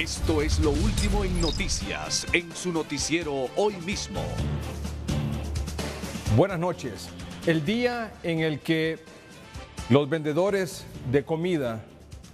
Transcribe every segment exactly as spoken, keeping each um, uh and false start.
Esto es lo último en noticias, en su noticiero Hoy Mismo. Buenas noches. El día en el que los vendedores de comida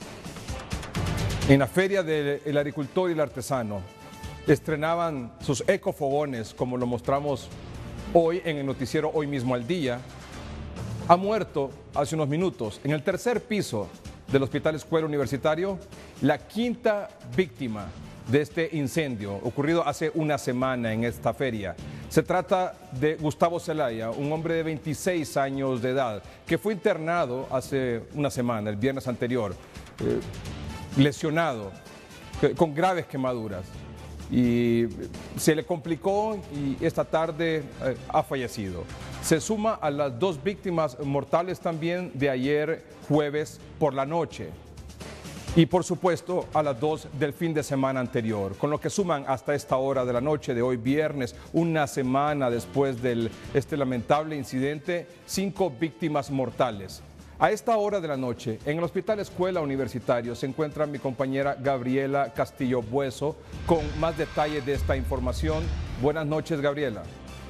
en la Feria del Agricultor y el Artesano estrenaban sus ecofogones, como lo mostramos hoy en el noticiero Hoy Mismo al Día, ha muerto hace unos minutos en el tercer piso del Hospital Escuela Universitario la quinta víctima de este incendio ocurrido hace una semana en esta feria. Se trata de Gustavo Zelaya, un hombre de veintiséis años de edad que fue internado hace una semana, el viernes anterior, eh, lesionado, con graves quemaduras. Y se le complicó y esta tarde eh, ha fallecido. Se suma a las dos víctimas mortales también de ayer jueves por la noche. Y por supuesto a las dos del fin de semana anterior, con lo que suman hasta esta hora de la noche de hoy viernes, una semana después de este lamentable incidente, cinco víctimas mortales. A esta hora de la noche, en el Hospital Escuela Universitario, se encuentra mi compañera Gabriela Castillo Bueso con más detalles de esta información. Buenas noches, Gabriela.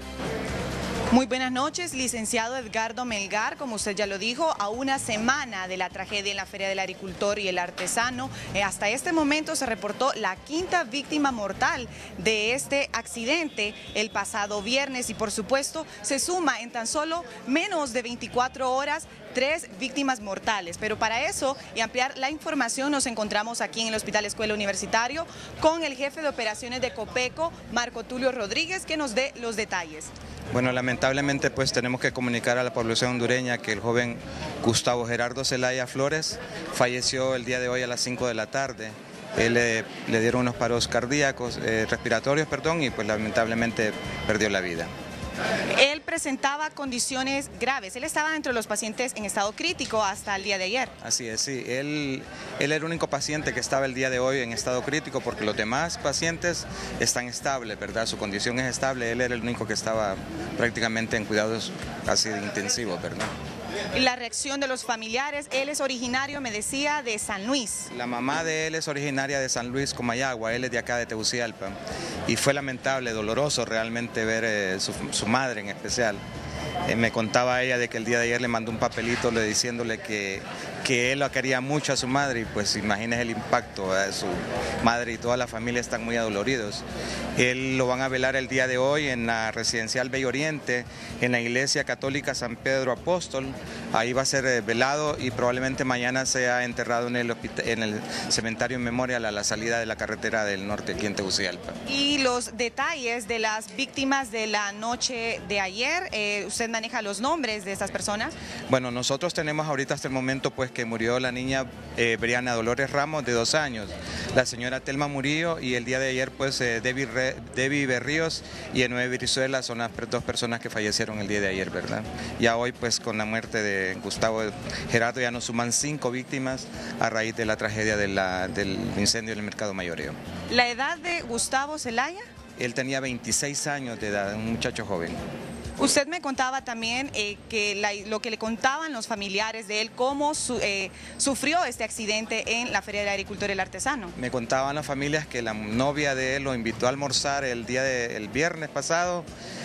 Muy buenas noches, licenciado Edgardo Melgar. Como usted ya lo dijo, a una semana de la tragedia en la Feria del Agricultor y el Artesano, eh, hasta este momento se reportó la quinta víctima mortal de este accidente el pasado viernes y por supuesto se suma en tan solo menos de veinticuatro horas tres víctimas mortales. Pero para eso y ampliar la información nos encontramos aquí en el Hospital Escuela Universitario con el jefe de operaciones de Copeco, Marco Tulio Rodríguez, que nos dé los detalles. Bueno, lamentablemente pues tenemos que comunicar a la población hondureña que el joven Gustavo Gerardo Zelaya Flores falleció el día de hoy a las cinco de la tarde. Él eh, le dieron unos paros cardíacos, eh, respiratorios, perdón, y pues lamentablemente perdió la vida. Él presentaba condiciones graves, él estaba dentro de los pacientes en estado crítico hasta el día de ayer. Así es, sí, él, él era el único paciente que estaba el día de hoy en estado crítico porque los demás pacientes están estables, ¿verdad? Su condición es estable, él era el único que estaba prácticamente en cuidados casi intensivos, ¿verdad? La reacción de los familiares, él es originario, me decía, de San Luis. La mamá de él es originaria de San Luis, Comayagua, él es de acá de Tegucigalpa. Y fue lamentable, doloroso realmente ver eh, su, su madre en especial. Eh, me contaba ella de que el día de ayer le mandó un papelito le, diciéndole que, que él lo quería mucho a su madre y pues imagínese el impacto, ¿verdad? Su madre y toda la familia están muy adoloridos. Él lo van a velar el día de hoy en la residencial Bello Oriente, en la iglesia católica San Pedro Apóstol. Ahí va a ser eh, velado y probablemente mañana sea enterrado en el, en el cementerio memorial a la salida de la carretera del norte aquí en Tegucigalpa. Y los detalles de las víctimas de la noche de ayer, eh, ¿usted maneja los nombres de estas personas? Bueno, nosotros tenemos ahorita hasta el momento pues que murió la niña eh, Briana Dolores Ramos de dos años, la señora Telma Murillo y el día de ayer pues eh, Debbie, Re, Debbie Berríos y Enoe Brizuela son las dos personas que fallecieron el día de ayer, ¿verdad? Ya hoy pues con la muerte de Gustavo Gerardo ya nos suman cinco víctimas a raíz de la tragedia de la, del incendio en el Mercado Mayoreo. ¿La edad de Gustavo Zelaya? Él tenía veintiséis años de edad, un muchacho joven. Usted me contaba también eh, que la, lo que le contaban los familiares de él, cómo su, eh, sufrió este accidente en la Feria del Agricultor y el Artesano. Me contaban las familias que la novia de él lo invitó a almorzar el día de, el viernes pasado,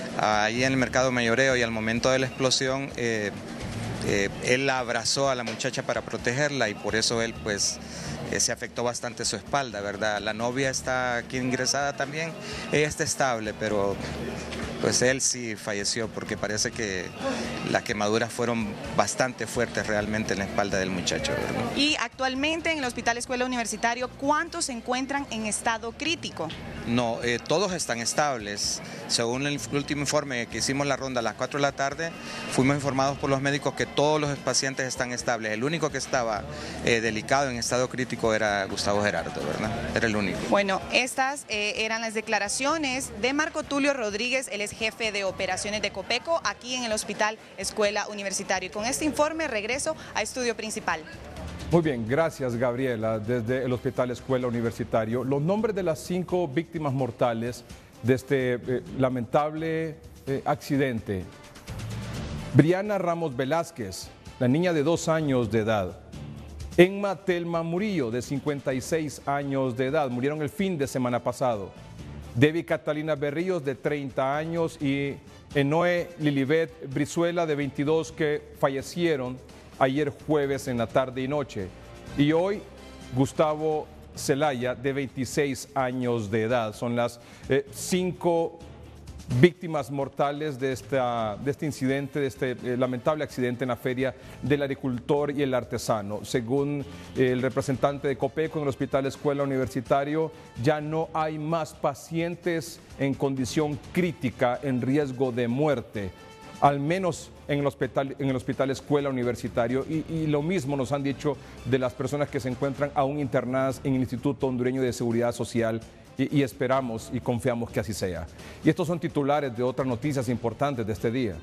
ahí en el Mercado Mayoreo, y al momento de la explosión eh, eh, él la abrazó a la muchacha para protegerla y por eso él pues eh, se afectó bastante su espalda, ¿verdad? La novia está aquí ingresada también, ella está estable, pero pues él sí falleció porque parece que las quemaduras fueron bastante fuertes realmente en la espalda del muchacho, ¿verdad? Y actualmente en el Hospital Escuela Universitario, ¿cuántos se encuentran en estado crítico? No, eh, todos están estables. Según el último informe que hicimos la ronda a las cuatro de la tarde, fuimos informados por los médicos que todos los pacientes están estables. El único que estaba eh, delicado en estado crítico era Gustavo Gerardo, ¿verdad? Era el único. Bueno, estas eh, eran las declaraciones de Marco Tulio Rodríguez, él es jefe de operaciones de Copeco, aquí en el Hospital Escuela Universitario. Y con este informe regreso a estudio principal. Muy bien, gracias Gabriela. Desde el Hospital Escuela Universitario, los nombres de las cinco víctimas mortales de este eh, lamentable eh, accidente. Briana Ramos Velázquez, la niña de dos años de edad. Emma Telma Murillo, de cincuenta y seis años de edad, murieron el fin de semana pasado. Debbie Catalina Berríos, de treinta años, y Enoe Lilibet Brizuela, de veintidós, que fallecieron ayer jueves en la tarde y noche. Y hoy, Gustavo Zelaya, de veintiséis años de edad. Son las eh, cinco víctimas mortales de, esta, de este incidente, de este eh, lamentable accidente en la Feria del Agricultor y el Artesano. Según eh, el representante de Copeco en el Hospital Escuela Universitario, ya no hay más pacientes en condición crítica en riesgo de muerte, al menos en el Hospital, en el hospital Escuela Universitario, y, y lo mismo nos han dicho de las personas que se encuentran aún internadas en el Instituto Hondureño de Seguridad Social. Y, y esperamos y confiamos que así sea. Y estos son titulares de otras noticias importantes de este día.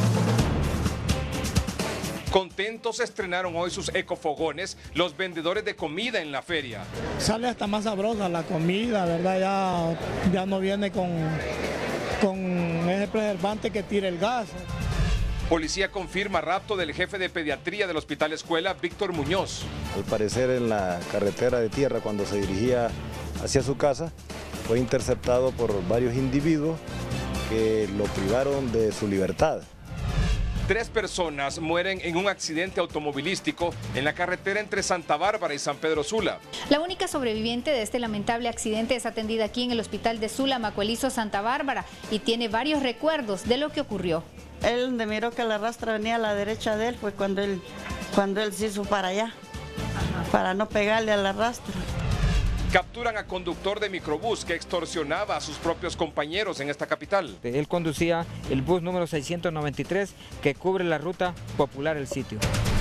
Contentos estrenaron hoy sus ecofogones los vendedores de comida en la feria. Sale hasta más sabrosa la comida, ¿verdad? Ya, ya no viene con, con ese preservante que tira el gas. Policía confirma rapto del jefe de pediatría del Hospital Escuela, Víctor Muñoz. Al parecer en la carretera de tierra, cuando se dirigía hacia su casa, fue interceptado por varios individuos que lo privaron de su libertad. Tres personas mueren en un accidente automovilístico en la carretera entre Santa Bárbara y San Pedro Sula. La única sobreviviente de este lamentable accidente es atendida aquí en el hospital de Sula, Macuelizo, Santa Bárbara, y tiene varios recuerdos de lo que ocurrió. Él donde miró que la rastra venía a la derecha de él fue cuando él, cuando él se hizo para allá, para no pegarle a la rastra. Capturan a conductor de microbús que extorsionaba a sus propios compañeros en esta capital. Él conducía el bus número seiscientos noventa y tres que cubre la ruta popular El Sitio.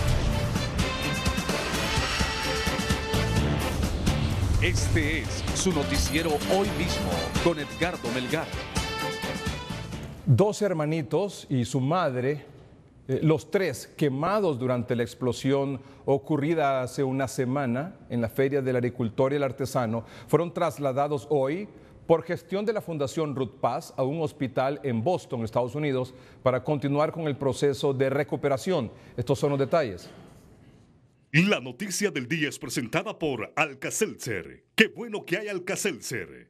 Este es su noticiero Hoy Mismo con Edgardo Melgar. Dos hermanitos y su madre, eh, los tres quemados durante la explosión ocurrida hace una semana en la Feria del Agricultor y el Artesano, fueron trasladados hoy por gestión de la Fundación Ruth Paz a un hospital en Boston, Estados Unidos, para continuar con el proceso de recuperación. Estos son los detalles. La noticia del día es presentada por Alka-Seltzer. ¡Qué bueno que hay Alka-Seltzer!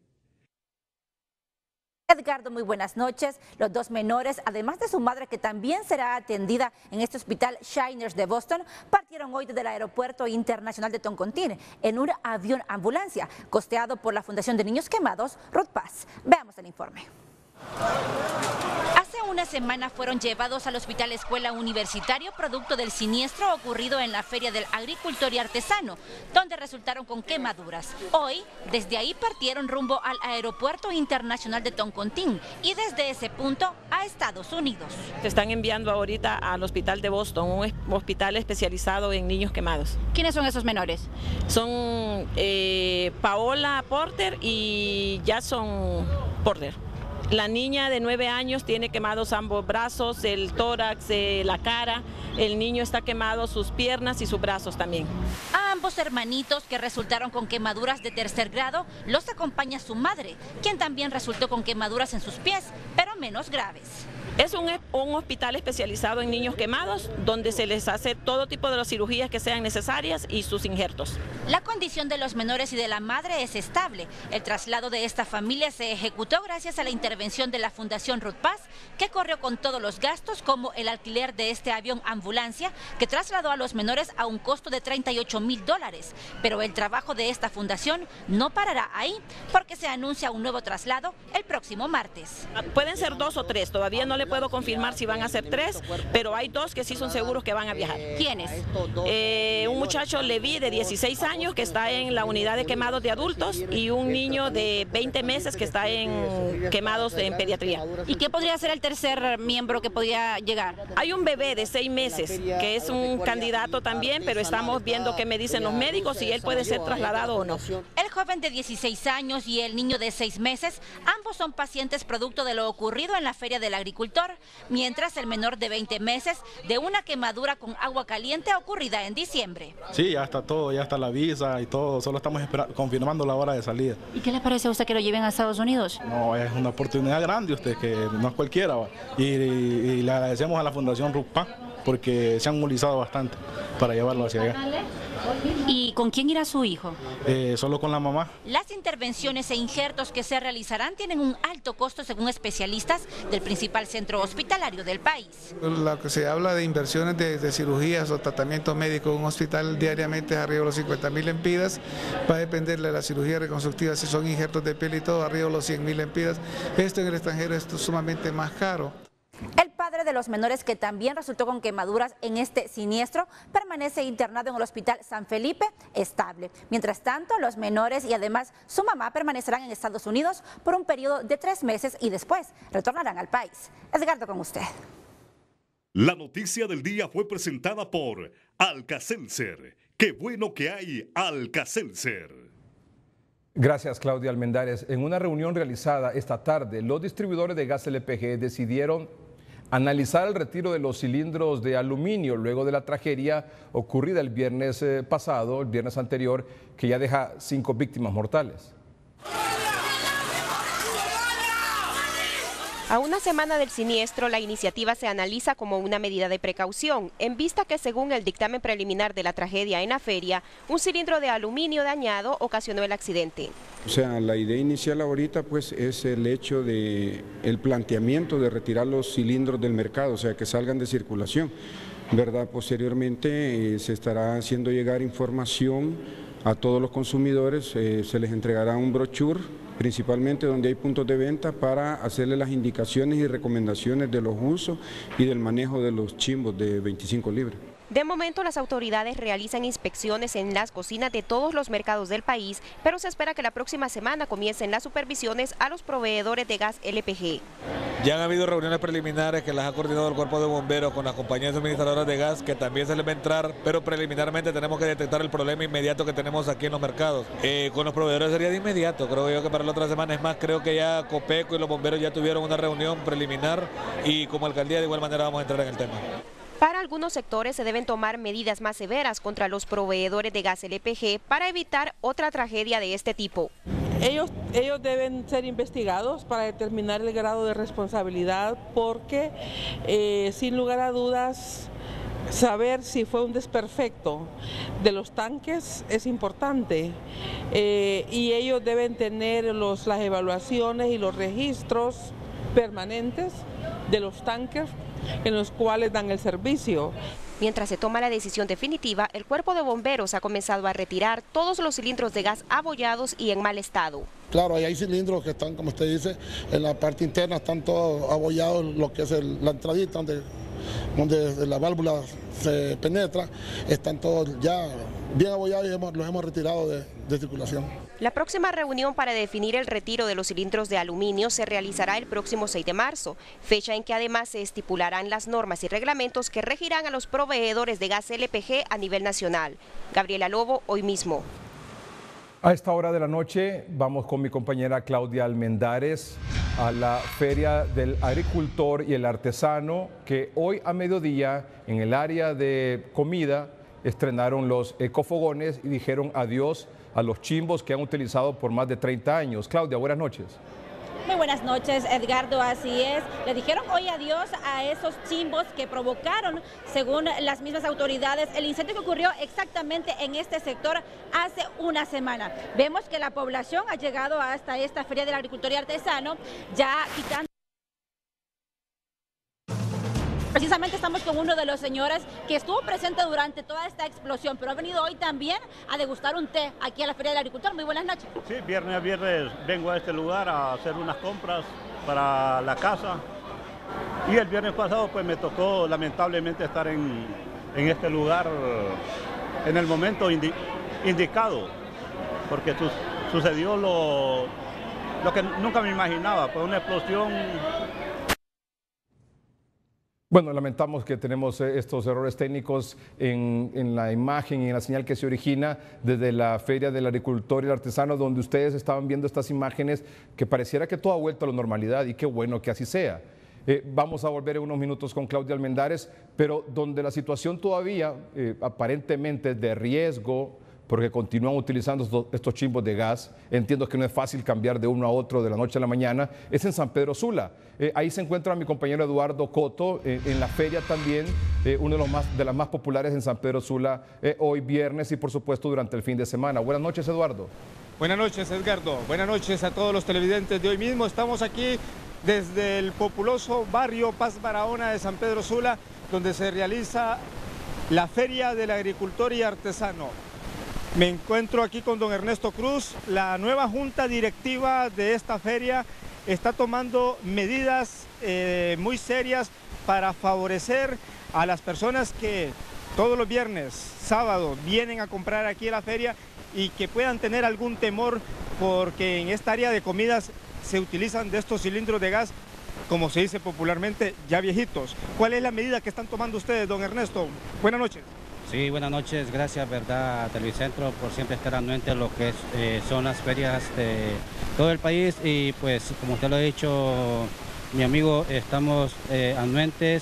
Edgardo, muy buenas noches. Los dos menores, además de su madre, que también será atendida en este hospital Shiners de Boston, partieron hoy desde el Aeropuerto Internacional de Toncontín en un avión ambulancia costeado por la Fundación de Niños Quemados, Ruth Paz. Veamos el informe. Hace una semana fueron llevados al Hospital Escuela Universitario producto del siniestro ocurrido en la Feria del Agricultor y Artesano, donde resultaron con quemaduras. Hoy, desde ahí partieron rumbo al Aeropuerto Internacional de Toncontín y desde ese punto a Estados Unidos. Se están enviando ahorita al Hospital de Boston, un hospital especializado en niños quemados. ¿Quiénes son esos menores? Son eh, Paola Porter y Jason Porter. La niña de nueve años tiene quemados ambos brazos, el tórax, eh, la cara. El niño está quemado sus piernas y sus brazos también. A ambos hermanitos que resultaron con quemaduras de tercer grado los acompaña su madre, quien también resultó con quemaduras en sus pies, pero menos graves. Es un, un hospital especializado en niños quemados, donde se les hace todo tipo de las cirugías que sean necesarias y sus injertos. La condición de los menores y de la madre es estable. El traslado de esta familia se ejecutó gracias a la intervención de la Fundación Ruth Paz, que corrió con todos los gastos, como el alquiler de este avión ambulancia, que trasladó a los menores a un costo de treinta y ocho mil dólares. Pero el trabajo de esta fundación no parará ahí, porque se anuncia un nuevo traslado el próximo martes. Pueden ser dos o tres, todavía no le puedo confirmar si van a ser tres, pero hay dos que sí son seguros que van a viajar. ¿Quiénes? Eh, un muchacho Levi de dieciséis años que está en la unidad de quemados de adultos y un niño de veinte meses que está en quemados en pediatría. ¿Y qué podría ser el tercer miembro que podría llegar? Hay un bebé de seis meses que es un candidato también, pero estamos viendo qué me dicen los médicos si él puede ser trasladado o no. El joven de dieciséis años y el niño de seis meses, ambos son pacientes producto de lo ocurrido en la Feria del Agricultor, mientras el menor de veinte meses de una quemadura con agua caliente ocurrida en diciembre. Sí, ya está todo, ya está la visa y todo, solo estamos esperando, confirmando la hora de salida. ¿Y qué le parece a usted que lo lleven a Estados Unidos? No, es una oportunidad grande usted, que no es cualquiera, y, y, y le agradecemos a la Fundación Ruth Paz porque se han movilizado bastante para llevarlo hacia allá. ¿Y con quién irá su hijo? Eh, solo con la mamá. Las intervenciones e injertos que se realizarán tienen un alto costo según especialistas del principal centro hospitalario del país. Lo que se habla de inversiones de, de cirugías o tratamientos médicos en un hospital diariamente es arriba de los cincuenta mil lempiras, va a depender de la cirugía reconstructiva, si son injertos de piel y todo, arriba de los cien mil lempiras. Esto en el extranjero es sumamente más caro. El padre de los menores, que también resultó con quemaduras en este siniestro, permanece internado en el hospital San Felipe, estable. Mientras tanto, los menores y además su mamá permanecerán en Estados Unidos por un periodo de tres meses y después retornarán al país. Edgardo, con usted. La noticia del día fue presentada por Alka-Seltzer. ¡Qué bueno que hay Alka-Seltzer! Gracias, Claudia Almendares. En una reunión realizada esta tarde, los distribuidores de gas L P G decidieron analizar el retiro de los cilindros de aluminio luego de la tragedia ocurrida el viernes pasado, el viernes anterior, que ya deja cinco víctimas mortales. A una semana del siniestro, la iniciativa se analiza como una medida de precaución, en vista que según el dictamen preliminar de la tragedia en la feria, un cilindro de aluminio dañado ocasionó el accidente. O sea, la idea inicial ahorita pues es el hecho de el planteamiento de retirar los cilindros del mercado, o sea, que salgan de circulación, ¿verdad? Posteriormente eh, se estará haciendo llegar información a todos los consumidores, eh, se les entregará un brochure, principalmente donde hay puntos de venta, para hacerle las indicaciones y recomendaciones de los usos y del manejo de los chimbos de veinticinco libras. De momento, las autoridades realizan inspecciones en las cocinas de todos los mercados del país, pero se espera que la próxima semana comiencen las supervisiones a los proveedores de gas L P G. Ya han habido reuniones preliminares que las ha coordinado el Cuerpo de Bomberos con las compañías suministradoras de gas, que también se les va a entrar, pero preliminarmente tenemos que detectar el problema inmediato que tenemos aquí en los mercados. Eh, con los proveedores sería de inmediato, creo yo que para la otra semana. Es más, creo que ya Copeco y los bomberos ya tuvieron una reunión preliminar y como alcaldía de igual manera vamos a entrar en el tema. Para algunos sectores se deben tomar medidas más severas contra los proveedores de gas L P G para evitar otra tragedia de este tipo. Ellos, ellos deben ser investigados para determinar el grado de responsabilidad, porque eh, sin lugar a dudas saber si fue un desperfecto de los tanques es importante, eh, y ellos deben tener los, las evaluaciones y los registros permanentes de los tanques en los cuales dan el servicio. Mientras se toma la decisión definitiva, el Cuerpo de Bomberos ha comenzado a retirar todos los cilindros de gas abollados y en mal estado. Claro, ahí hay cilindros que están, como usted dice, en la parte interna están todos abollados, lo que es el, la entradita donde, donde la válvula se penetra, están todos ya bien abollados y hemos, los hemos retirado de, de circulación. La próxima reunión para definir el retiro de los cilindros de aluminio se realizará el próximo seis de marzo, fecha en que además se estipularán las normas y reglamentos que regirán a los proveedores de gas L P G a nivel nacional. Gabriela Lobo, Hoy Mismo. A esta hora de la noche vamos con mi compañera Claudia Almendares a la Feria del Agricultor y el Artesano, que hoy a mediodía en el área de comida estrenaron los ecofogones y dijeron adiós a los chimbos que han utilizado por más de treinta años. Claudia, buenas noches. Muy buenas noches, Edgardo, así es. Le dijeron hoy adiós a esos chimbos que provocaron, según las mismas autoridades, el incendio que ocurrió exactamente en este sector hace una semana. Vemos que la población ha llegado hasta esta Feria del Agricultor y Artesano, ya quitando. Precisamente estamos con uno de los señores que estuvo presente durante toda esta explosión, pero ha venido hoy también a degustar un té aquí a la Feria del Agricultor. Muy buenas noches. Sí, viernes a viernes vengo a este lugar a hacer unas compras para la casa. Y el viernes pasado pues me tocó lamentablemente estar en, en este lugar en el momento indi, indicado, porque su, sucedió lo, lo que nunca me imaginaba, pues una explosión. Bueno, lamentamos que tenemos estos errores técnicos en, en la imagen y en la señal que se origina desde la Feria del Agricultor y el Artesano, donde ustedes estaban viendo estas imágenes que pareciera que todo ha vuelto a la normalidad, y qué bueno que así sea. Eh, vamos a volver en unos minutos con Claudia Almendares, pero donde la situación todavía eh, aparentemente de riesgo porque continúan utilizando estos, estos chimbos de gas. Entiendo que no es fácil cambiar de uno a otro de la noche a la mañana. Es en San Pedro Sula. Eh, ahí se encuentra mi compañero Eduardo Coto, eh, en la feria también, eh, uno de, los más, de las más populares en San Pedro Sula, eh, hoy viernes y por supuesto durante el fin de semana. Buenas noches, Eduardo. Buenas noches, Edgardo. Buenas noches a todos los televidentes de hoy mismo. Estamos aquí desde el populoso barrio Paz Barahona de San Pedro Sula, donde se realiza la Feria del Agricultor y Artesano. Me encuentro aquí con don Ernesto Cruz. La nueva junta directiva de esta feria está tomando medidas eh, muy serias para favorecer a las personas que todos los viernes, sábado, vienen a comprar aquí a la feria y que puedan tener algún temor porque en esta área de comidas se utilizan de estos cilindros de gas, como se dice popularmente, ya viejitos. ¿Cuál es la medida que están tomando ustedes, don Ernesto? Buenas noches. Sí, buenas noches, gracias, verdad, a Televicentro por siempre estar anuente a lo que es, eh, son las ferias de todo el país y pues como usted lo ha dicho, mi amigo, estamos eh, anuentes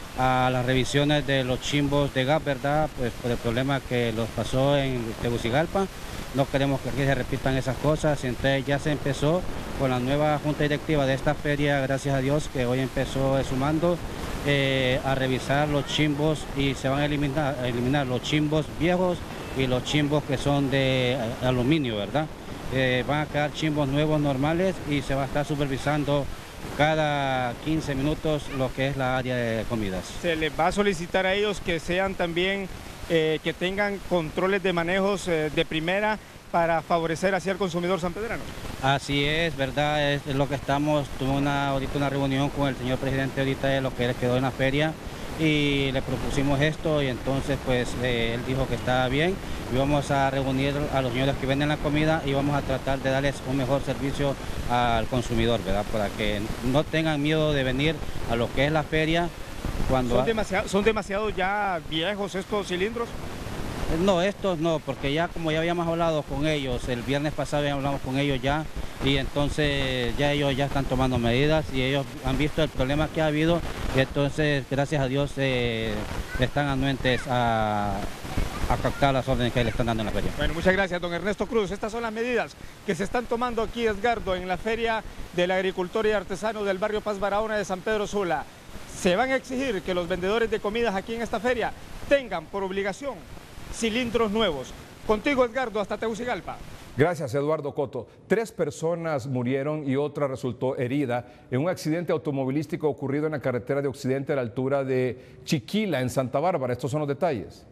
a las revisiones de los chimbos de gas, verdad, pues por el problema que los pasó en Tegucigalpa. No queremos que aquí se repitan esas cosas, entonces ya se empezó con la nueva junta directiva de esta feria, gracias a Dios que hoy empezó sumando eh, a revisar los chimbos y se van a eliminar, a eliminar los chimbos viejos y los chimbos que son de aluminio, ¿verdad? Eh, van a quedar chimbos nuevos normales y se va a estar supervisando cada quince minutos lo que es la área de comidas. Se les va a solicitar a ellos que sean también Eh, que tengan controles de manejos eh, de primera para favorecer hacia el consumidor sanpedrano. Así es, verdad, es, es lo que estamos, tuve una, ahorita una reunión con el señor presidente ahorita de lo que él quedó en la feria y le propusimos esto y entonces pues eh, él dijo que estaba bien y vamos a reunir a los señores que venden la comida y vamos a tratar de darles un mejor servicio al consumidor, ¿verdad? Para que no tengan miedo de venir a lo que es la feria. Cuando ¿Son, demasiado, ¿Son demasiado ya viejos estos cilindros? No, estos no, porque ya como ya habíamos hablado con ellos, el viernes pasado ya hablamos con ellos ya y entonces ya ellos ya están tomando medidas y ellos han visto el problema que ha habido y entonces gracias a Dios eh, están anuentes a, a captar las órdenes que le están dando en la feria. Bueno, muchas gracias, don Ernesto Cruz. Estas son las medidas que se están tomando aquí, Edgardo, en la Feria del Agricultor y Artesano del barrio Paz Barahona de San Pedro Sula. Se van a exigir que los vendedores de comidas aquí en esta feria tengan por obligación cilindros nuevos. Contigo, Edgardo, hasta Tegucigalpa. Gracias, Eduardo Coto. Tres personas murieron y otra resultó herida en un accidente automovilístico ocurrido en la carretera de Occidente a la altura de Chiquila, en Santa Bárbara. Estos son los detalles.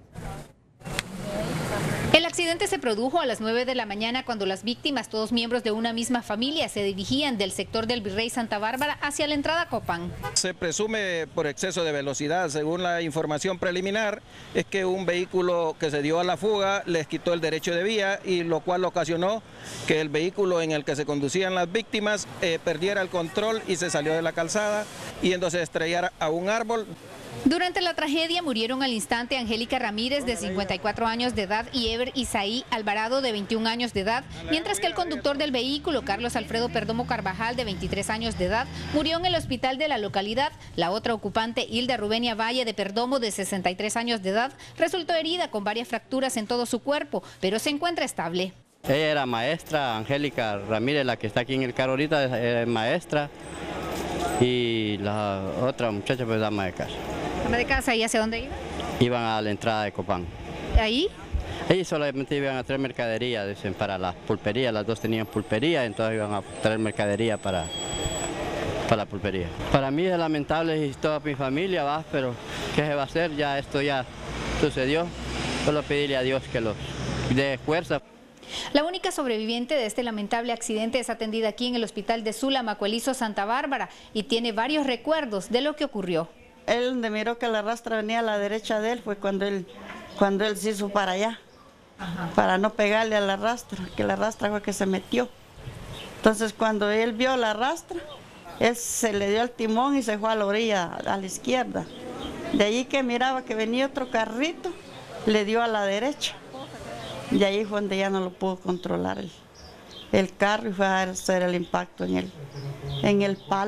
El accidente se produjo a las nueve de la mañana cuando las víctimas, todos miembros de una misma familia, se dirigían del sector del Virrey Santa Bárbara hacia la entrada a Copán. Se presume por exceso de velocidad. Según la información preliminar, es que un vehículo que se dio a la fuga les quitó el derecho de vía y lo cual ocasionó que el vehículo en el que se conducían las víctimas eh, perdiera el control y se salió de la calzada y entonces estrellara a un árbol. Durante la tragedia murieron al instante Angélica Ramírez, de cincuenta y cuatro años de edad, y Ever Isaí Alvarado, de veintiún años de edad, mientras que el conductor del vehículo, Carlos Alfredo Perdomo Carvajal, de veintitrés años de edad, murió en el hospital de la localidad. La otra ocupante, Hilda Rubenia Valle de Perdomo, de sesenta y tres años de edad, resultó herida con varias fracturas en todo su cuerpo, pero se encuentra estable. Ella era maestra, Angélica Ramírez, la que está aquí en el carro ahorita, es maestra, y la otra muchacha pues ama de casa. ¿Ama de casa? ¿Y hacia dónde iba? Iban a la entrada de Copán. ¿Ahí? Ellos solamente iban a traer mercadería, dicen, para las pulperías, las dos tenían pulpería, entonces iban a traer mercadería para, para la pulpería. Para mí es lamentable y toda mi familia va, pero ¿qué se va a hacer? Ya esto ya sucedió, solo pedirle a Dios que los dé fuerza. La única sobreviviente de este lamentable accidente es atendida aquí en el hospital de Sula, Macuelizo, Santa Bárbara, y tiene varios recuerdos de lo que ocurrió. Él donde miró que la rastra venía a la derecha de él fue cuando él, cuando él se hizo para allá, Ajá. para no pegarle a la rastra, que la rastra fue que se metió. Entonces cuando él vio la rastra, él se le dio el timón y se fue a la orilla, a la izquierda. De allí que miraba que venía otro carrito, le dio a la derecha. Y ahí fue donde ya no lo pudo controlar el, el carro y fue a hacer el impacto en el, en el palo.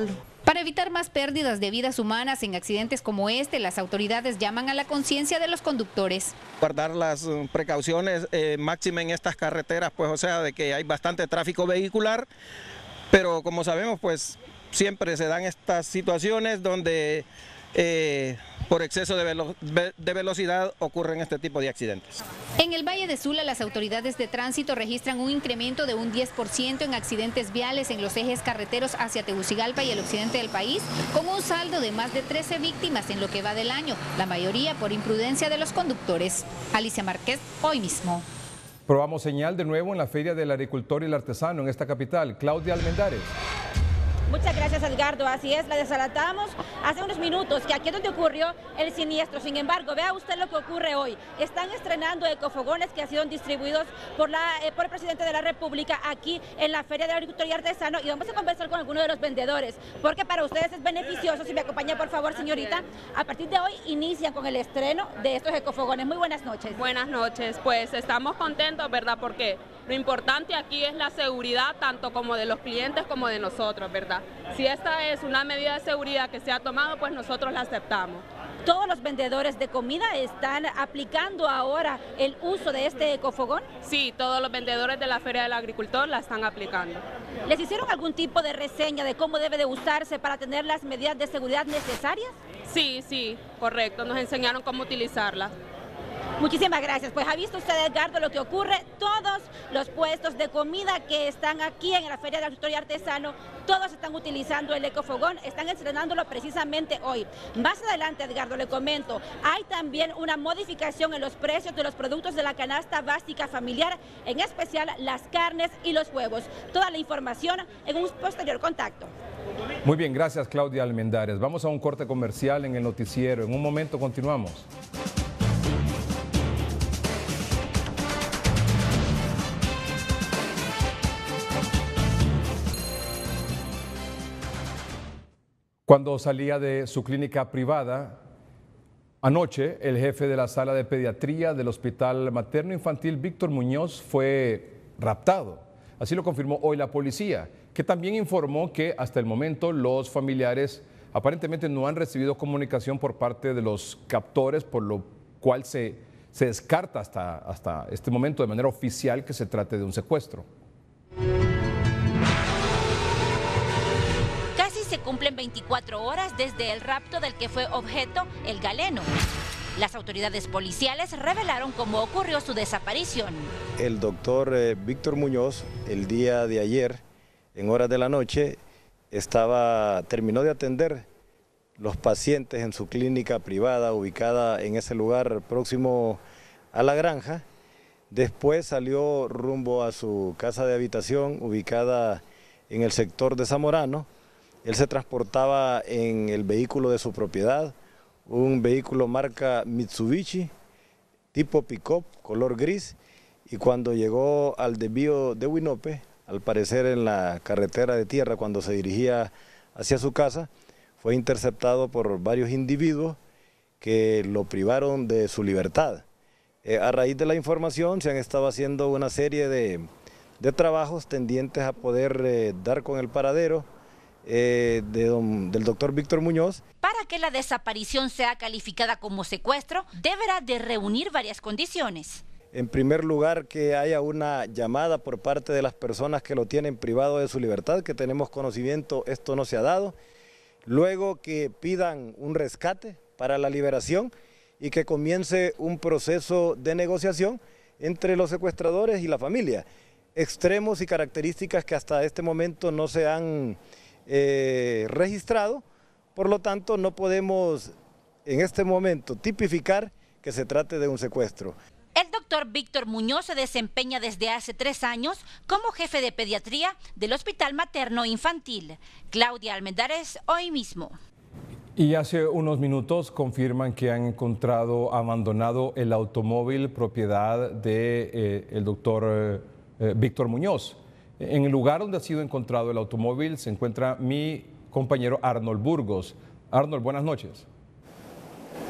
Para evitar más pérdidas de vidas humanas en accidentes como este, las autoridades llaman a la conciencia de los conductores. Guardar las precauciones eh, máxima en estas carreteras, pues o sea, de que hay bastante tráfico vehicular, pero como sabemos, pues siempre se dan estas situaciones donde eh, por exceso de, velo de velocidad ocurren este tipo de accidentes. En el Valle de Sula, las autoridades de tránsito registran un incremento de un diez por ciento en accidentes viales en los ejes carreteros hacia Tegucigalpa y el occidente del país, con un saldo de más de trece víctimas en lo que va del año, la mayoría por imprudencia de los conductores. Alicia Márquez, Hoy Mismo. Probamos señal de nuevo en la Feria del Agricultor y el Artesano en esta capital. Claudia Almendares. Muchas gracias, Edgardo. Así es, la desalatamos hace unos minutos, que aquí es donde ocurrió el siniestro. Sin embargo, vea usted lo que ocurre hoy. Están estrenando ecofogones que han sido distribuidos por, la, eh, por el presidente de la República aquí en la Feria del Agricultor y Artesano, y vamos a conversar con algunos de los vendedores, porque para ustedes es beneficioso. Si me acompaña, por favor, señorita. A partir de hoy inician con el estreno de estos ecofogones. Muy buenas noches. Buenas noches. Pues estamos contentos, ¿verdad? Porque lo importante aquí es la seguridad, tanto como de los clientes como de nosotros, ¿verdad? Si esta es una medida de seguridad que se ha tomado, pues nosotros la aceptamos. ¿Todos los vendedores de comida están aplicando ahora el uso de este ecofogón? Sí, todos los vendedores de la Feria del Agricultor la están aplicando. ¿Les hicieron algún tipo de reseña de cómo debe de usarse para tener las medidas de seguridad necesarias? Sí, sí, correcto. Nos enseñaron cómo utilizarla. Muchísimas gracias. Pues ha visto usted, Edgardo, lo que ocurre. Todos los puestos de comida que están aquí en la Feria del Agricultor y Artesano, todos están utilizando el ecofogón, están estrenándolo precisamente hoy. Más adelante, Edgardo, le comento, hay también una modificación en los precios de los productos de la canasta básica familiar, en especial las carnes y los huevos. Toda la información en un posterior contacto. Muy bien, gracias, Claudia Almendares. Vamos a un corte comercial en el noticiero. En un momento continuamos. Cuando salía de su clínica privada, anoche el jefe de la sala de pediatría del Hospital Materno Infantil Víctor Muñoz fue raptado. Así lo confirmó hoy la policía, que también informó que hasta el momento los familiares aparentemente no han recibido comunicación por parte de los captores, por lo cual se, se descarta hasta, hasta este momento de manera oficial que se trate de un secuestro. Se cumplen veinticuatro horas desde el rapto del que fue objeto el galeno. Las autoridades policiales revelaron cómo ocurrió su desaparición. El doctor eh, Víctor Muñoz, el día de ayer, en horas de la noche, estaba, terminó de atender los pacientes en su clínica privada ubicada en ese lugar próximo a la granja. Después salió rumbo a su casa de habitación ubicada en el sector de Zamorano. Él se transportaba en el vehículo de su propiedad, un vehículo marca Mitsubishi, tipo pick-up, color gris, y cuando llegó al desvío de Huinope, al parecer en la carretera de tierra, cuando se dirigía hacia su casa, fue interceptado por varios individuos que lo privaron de su libertad. Eh, a raíz de la información se han estado haciendo una serie de, de trabajos tendientes a poder eh, dar con el paradero Eh, de don, del doctor Víctor Muñoz. Para que la desaparición sea calificada como secuestro, deberá de reunir varias condiciones. En primer lugar, que haya una llamada por parte de las personas que lo tienen privado de su libertad, que tenemos conocimiento, esto no se ha dado. Luego, que pidan un rescate para la liberación y que comience un proceso de negociación entre los secuestradores y la familia. Extremos y características que hasta este momento no se han Eh, registrado, por lo tanto no podemos en este momento tipificar que se trate de un secuestro. El doctor Víctor Muñoz se desempeña desde hace tres años como jefe de pediatría del Hospital Materno Infantil. Claudia Almendares, Hoy Mismo. Y hace unos minutos confirman que han encontrado abandonado el automóvil propiedad de eh, el doctor eh, Víctor Muñoz. En el lugar donde ha sido encontrado el automóvil se encuentra mi compañero Arnold Burgos. Arnold, buenas noches.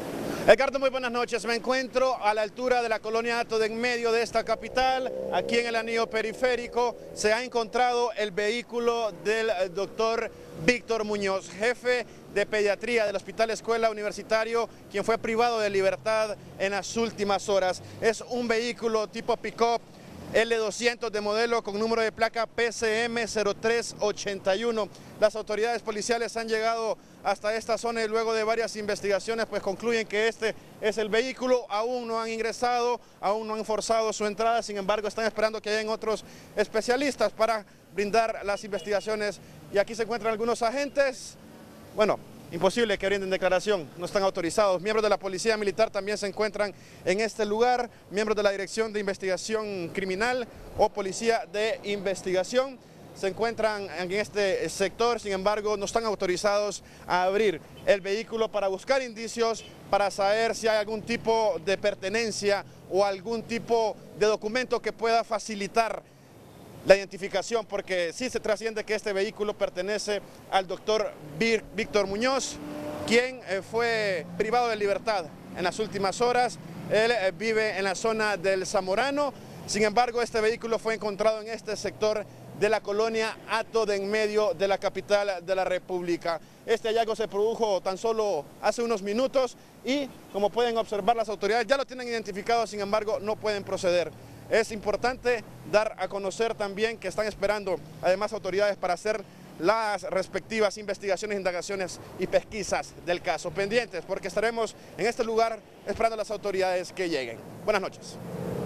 Edgardo, muy buenas noches. Me encuentro a la altura de la colonia Hato de en medio de esta capital. Aquí en el anillo periférico se ha encontrado el vehículo del doctor Víctor Muñoz, jefe de pediatría del Hospital Escuela Universitario, quien fue privado de libertad en las últimas horas. Es un vehículo tipo pick-up L doscientos de modelo con número de placa P C M cero tres ochenta y uno. Las autoridades policiales han llegado hasta esta zona y luego de varias investigaciones pues concluyen que este es el vehículo. Aún no han ingresado, aún no han forzado su entrada, sin embargo están esperando que lleguen otros especialistas para brindar las investigaciones. Y aquí se encuentran algunos agentes, bueno, imposible que brinden declaración, no están autorizados. Miembros de la Policía Militar también se encuentran en este lugar, miembros de la Dirección de Investigación Criminal o Policía de Investigación se encuentran en este sector, sin embargo no están autorizados a abrir el vehículo para buscar indicios, para saber si hay algún tipo de pertenencia o algún tipo de documento que pueda facilitar la identificación, porque sí se trasciende que este vehículo pertenece al doctor Víctor Muñoz, quien fue privado de libertad en las últimas horas. Él vive en la zona del Zamorano, sin embargo este vehículo fue encontrado en este sector de la colonia Hato de en medio de la capital de la República. Este hallazgo se produjo tan solo hace unos minutos y, como pueden observar, las autoridades ya lo tienen identificado, sin embargo no pueden proceder. Es importante dar a conocer también que están esperando además autoridades para hacer las respectivas investigaciones, indagaciones y pesquisas del caso. Pendientes porque estaremos en este lugar esperando a las autoridades que lleguen. Buenas noches.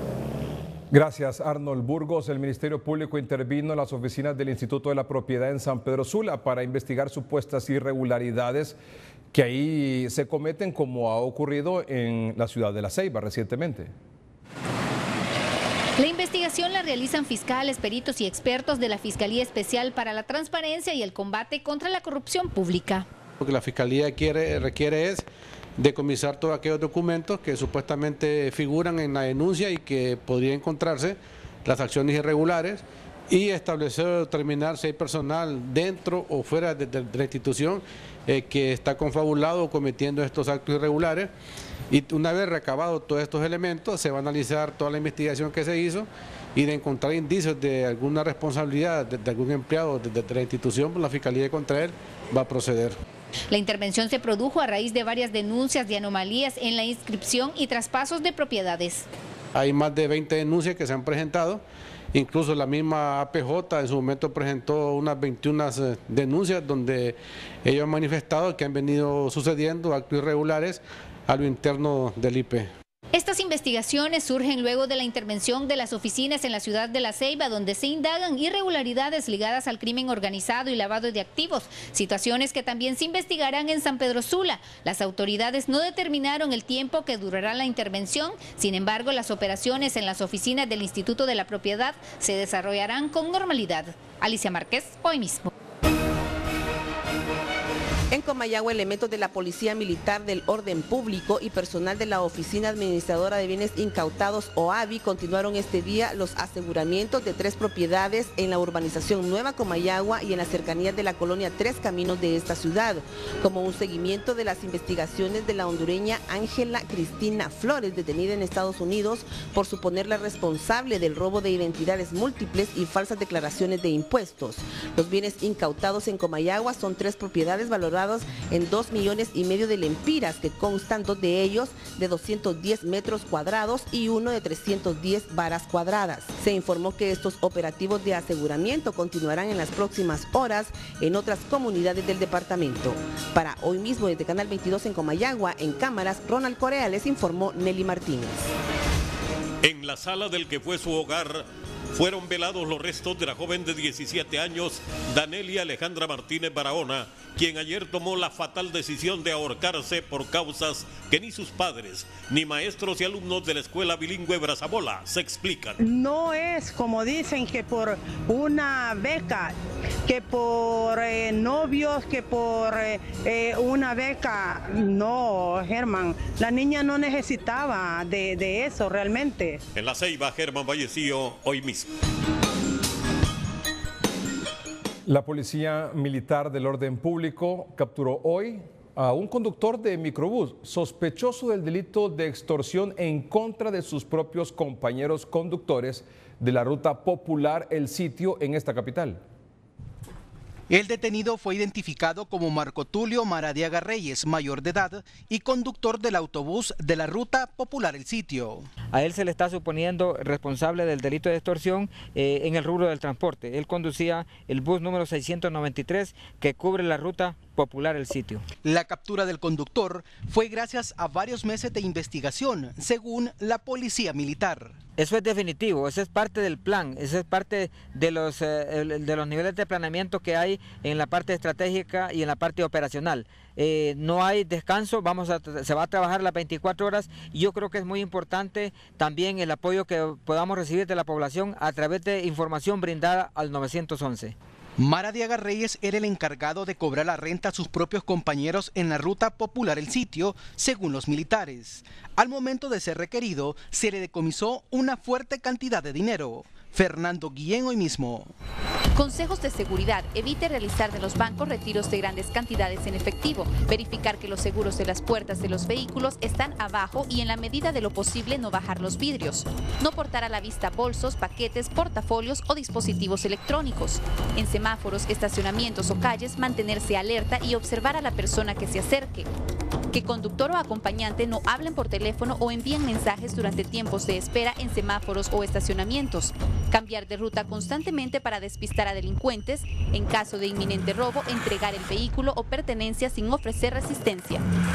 Gracias, Arnold Burgos. El Ministerio Público intervino en las oficinas del Instituto de la Propiedad en San Pedro Sula para investigar supuestas irregularidades que ahí se cometen, como ha ocurrido en la ciudad de La Ceiba recientemente. La investigación la realizan fiscales, peritos y expertos de la Fiscalía Especial para la Transparencia y el Combate contra la Corrupción Pública. Lo que la Fiscalía quiere, requiere es decomisar todos aquellos documentos que supuestamente figuran en la denuncia y que podría encontrarse las acciones irregulares y establecer o determinar si hay personal dentro o fuera de, de, de la institución eh, que está confabulado o cometiendo estos actos irregulares. Y una vez recabado todos estos elementos, se va a analizar toda la investigación que se hizo y de encontrar indicios de alguna responsabilidad de, de algún empleado de, de la institución, pues la Fiscalía contra él va a proceder. La intervención se produjo a raíz de varias denuncias de anomalías en la inscripción y traspasos de propiedades. Hay más de veinte denuncias que se han presentado, incluso la misma A P J en su momento presentó unas veintiuna denuncias donde ellos han manifestado que han venido sucediendo actos irregulares a lo interno del I P. Estas investigaciones surgen luego de la intervención de las oficinas en la ciudad de La Ceiba, donde se indagan irregularidades ligadas al crimen organizado y lavado de activos, situaciones que también se investigarán en San Pedro Sula. Las autoridades no determinaron el tiempo que durará la intervención, sin embargo, las operaciones en las oficinas del Instituto de la Propiedad se desarrollarán con normalidad. Alicia Márquez, hoy mismo. En Comayagua, elementos de la Policía Militar del Orden Público y personal de la Oficina Administradora de Bienes Incautados o A B I continuaron este día los aseguramientos de tres propiedades en la urbanización Nueva Comayagua y en las cercanías de la colonia Tres Caminos de esta ciudad, como un seguimiento de las investigaciones de la hondureña Ángela Cristina Flores, detenida en Estados Unidos por suponerla responsable del robo de identidades múltiples y falsas declaraciones de impuestos. Los bienes incautados en Comayagua son tres propiedades valoradas en dos millones y medio de lempiras, que constan dos de ellos de doscientos diez metros cuadrados y uno de trescientos diez varas cuadradas. Se informó que estos operativos de aseguramiento continuarán en las próximas horas en otras comunidades del departamento. Para hoy mismo desde Canal veintidós en Comayagua, en cámaras, Ronald Correa, les informó Nelly Martínez. En la sala del que fue su hogar fueron velados los restos de la joven de diecisiete años, Danelia Alejandra Martínez Barahona, quien ayer tomó la fatal decisión de ahorcarse por causas que ni sus padres, ni maestros y alumnos de la escuela bilingüe Brazabola se explican. No es como dicen que por una beca, que por eh, novios, que por eh, una beca. No, Germán, la niña no necesitaba de, de eso realmente. En La Ceiba, Germán Vallecillo, hoy mismo. La Policía Militar del Orden Público capturó hoy a un conductor de microbús sospechoso del delito de extorsión en contra de sus propios compañeros conductores de la ruta popular El Sitio en esta capital. El detenido fue identificado como Marco Tulio Maradiaga Reyes, mayor de edad y conductor del autobús de la ruta popular El Sitio. A él se le está suponiendo responsable del delito de extorsión eh, en el rubro del transporte. Él conducía el bus número seiscientos noventa y tres que cubre la ruta popular El Sitio. La captura del conductor fue gracias a varios meses de investigación, según la policía militar. Eso es definitivo, eso es parte del plan, eso es parte de los, eh, de los niveles de planeamiento que hay en la parte estratégica y en la parte operacional. Eh, no hay descanso, vamos a, se va a trabajar las veinticuatro horas y yo creo que es muy importante también el apoyo que podamos recibir de la población a través de información brindada al nueve once. Maradiaga Reyes era el encargado de cobrar la renta a sus propios compañeros en la ruta popular El Sitio, según los militares. Al momento de ser requerido, se le decomisó una fuerte cantidad de dinero. Fernando Guillén hoy mismo. Consejos de seguridad. Evite realizar de los bancos retiros de grandes cantidades en efectivo. Verificar que los seguros de las puertas de los vehículos están abajo y en la medida de lo posible no bajar los vidrios. No portar a la vista bolsos, paquetes, portafolios o dispositivos electrónicos. En semáforos, estacionamientos o calles, mantenerse alerta y observar a la persona que se acerque. Que conductor o acompañante no hablen por teléfono o envíen mensajes durante tiempos de espera en semáforos o estacionamientos. Cambiar de ruta constantemente para despistar a delincuentes. En caso de inminente robo, entregar el vehículo o pertenencia sin ofrecer resistencia.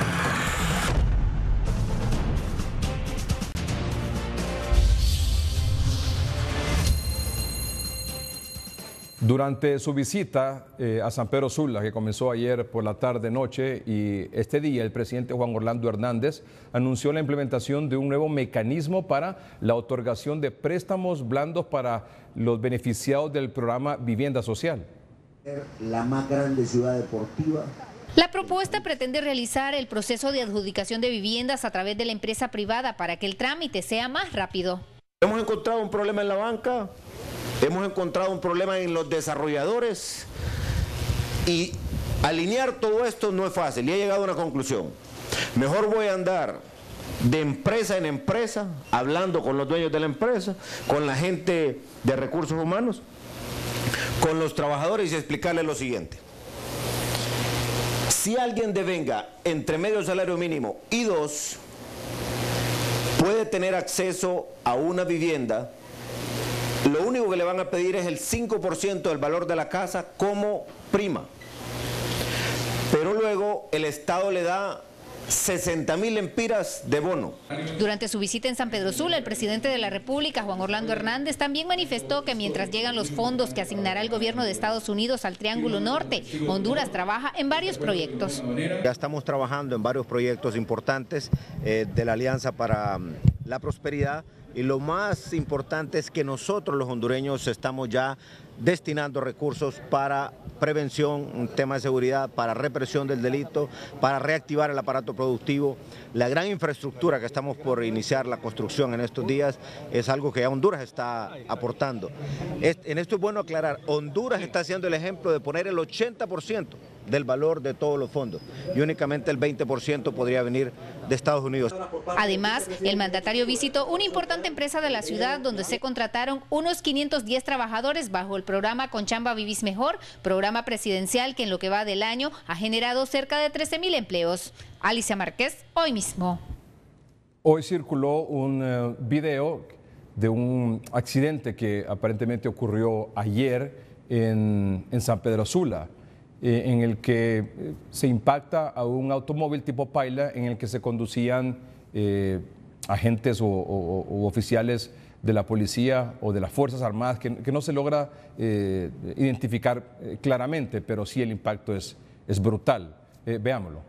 Durante su visita eh, a San Pedro Sula, que comenzó ayer por la tarde-noche, y este día el presidente Juan Orlando Hernández anunció la implementación de un nuevo mecanismo para la otorgación de préstamos blandos para los beneficiados del programa Vivienda Social. La más grande ciudad deportiva. La propuesta pretende realizar el proceso de adjudicación de viviendas a través de la empresa privada para que el trámite sea más rápido. Hemos encontrado un problema en la banca. Hemos encontrado un problema en los desarrolladores y alinear todo esto no es fácil y he llegado a una conclusión. Mejor voy a andar de empresa en empresa, hablando con los dueños de la empresa, con la gente de recursos humanos, con los trabajadores y explicarles lo siguiente. Si alguien devenga entre medio salario mínimo y dos, puede tener acceso a una vivienda. Lo único que le van a pedir es el cinco por ciento del valor de la casa como prima. Pero luego el Estado le da sesenta mil empiras de bono. Durante su visita en San Pedro Sula, el presidente de la República, Juan Orlando Hernández, también manifestó que mientras llegan los fondos que asignará el gobierno de Estados Unidos al Triángulo Norte, Honduras trabaja en varios proyectos. Ya estamos trabajando en varios proyectos importantes eh, de la Alianza para la Prosperidad. Y lo más importante es que nosotros los hondureños estamos ya destinando recursos para prevención, un tema de seguridad, para represión del delito, para reactivar el aparato productivo. La gran infraestructura que estamos por iniciar la construcción en estos días es algo que ya Honduras está aportando. En esto es bueno aclarar, Honduras está haciendo el ejemplo de poner el ochenta por ciento del valor de todos los fondos y únicamente el veinte por ciento podría venir de Estados Unidos. Además, el mandatario visitó una importante empresa de la ciudad donde se contrataron unos quinientos diez trabajadores bajo el programa Con Chamba Vivís Mejor, programa presidencial que en lo que va del año ha generado cerca de trece mil empleos. Alicia Márquez, hoy mismo. Hoy circuló un uh, video de un accidente que aparentemente ocurrió ayer en, en San Pedro Sula, eh, en el que eh, se impacta a un automóvil tipo Paila en el que se conducían eh, agentes o, o, o oficiales de la policía o de las Fuerzas Armadas, que, que no se logra eh, identificar eh, claramente, pero sí el impacto es, es brutal. Eh, veámoslo.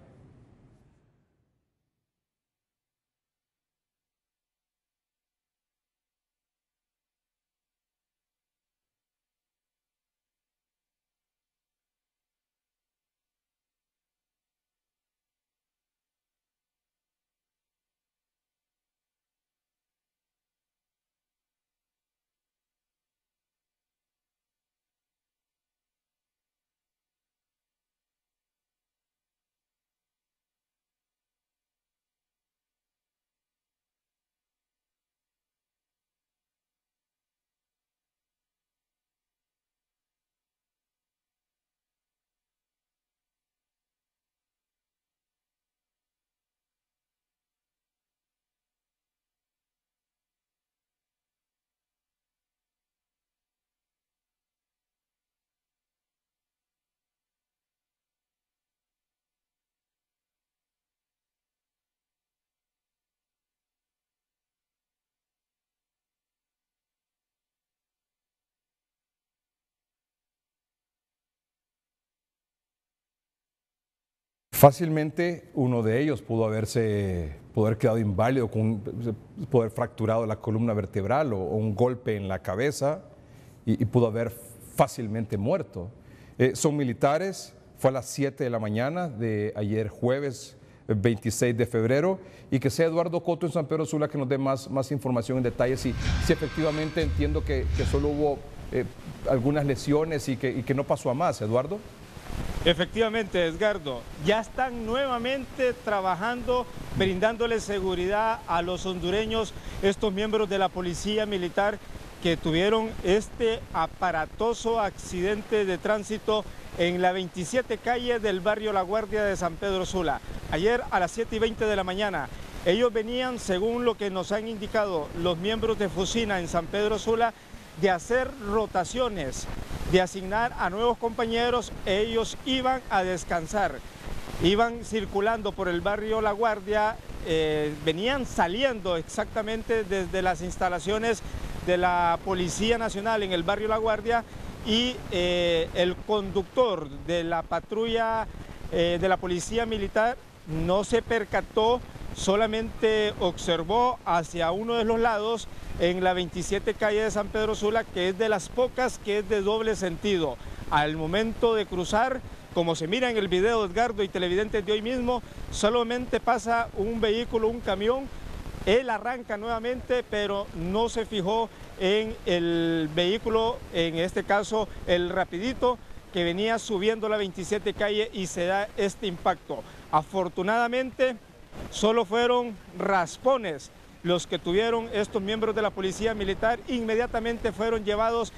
Fácilmente uno de ellos pudo haberse, pudo haber quedado inválido, con, pudo haber fracturado la columna vertebral o, o un golpe en la cabeza y, y pudo haber fácilmente muerto. Eh, son militares, fue a las siete de la mañana de ayer jueves veintiséis de febrero, y que sea Eduardo Coto en San Pedro Sula que nos dé más, más información en detalle, si, si efectivamente entiendo que, que solo hubo eh, algunas lesiones y que, y que no pasó a más. Eduardo. Efectivamente, Edgardo, ya están nuevamente trabajando, brindándole seguridad a los hondureños, estos miembros de la Policía Militar que tuvieron este aparatoso accidente de tránsito en la veintisiete calle del barrio La Guardia de San Pedro Sula. Ayer a las siete y veinte de la mañana, ellos venían, según lo que nos han indicado los miembros de Fusina en San Pedro Sula, de hacer rotaciones, de asignar a nuevos compañeros. Ellos iban a descansar, iban circulando por el barrio La Guardia, eh, venían saliendo exactamente desde las instalaciones de la Policía Nacional en el barrio La Guardia, y eh, el conductor de la patrulla eh, de la Policía Militar no se percató, solamente observó hacia uno de los lados en la veintisiete calle de San Pedro Sula, que es de las pocas que es de doble sentido. Al momento de cruzar, como se mira en el video, Edgardo y televidentes de hoy mismo, solamente pasa un vehículo, un camión. Él arranca nuevamente, pero no se fijó en el vehículo, en este caso el Rapidito, que venía subiendo la veintisiete calle, y se da este impacto. Afortunadamente, solo fueron raspones los que tuvieron estos miembros de la Policía Militar. Inmediatamente fueron llevados